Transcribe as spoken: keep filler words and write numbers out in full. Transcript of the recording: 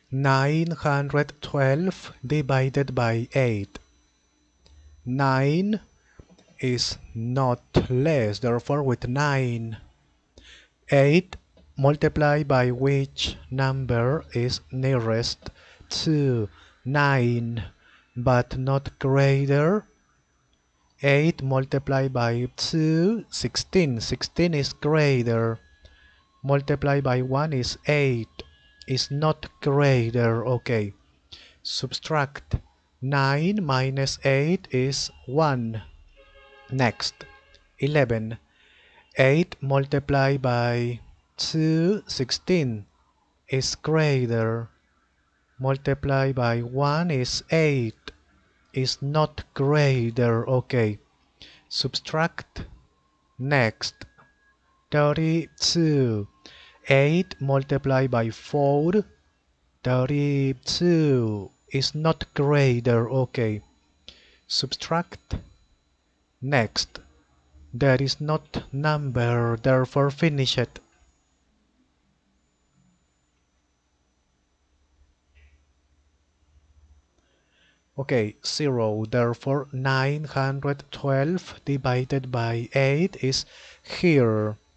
nine hundred twelve divided by eight. nine is not less, therefore with nine. eight multiplied by which number is nearest to nine but not greater? eight multiplied by two, sixteen. sixteen is greater. Multiplied by one is eight. Is not greater. Okay. Subtract. nine minus eight is one. Next. eleven. eight multiplied by two, sixteen. Is greater. Multiplied by one is eight. Is not greater. Okay. Subtract. Next. thirty-two. eight multiplied by four. thirty-two is not greater. Okay. Subtract. Next. There is not number, therefore finish it. Okay, zero. Therefore nine hundred twelve divided by eight is here.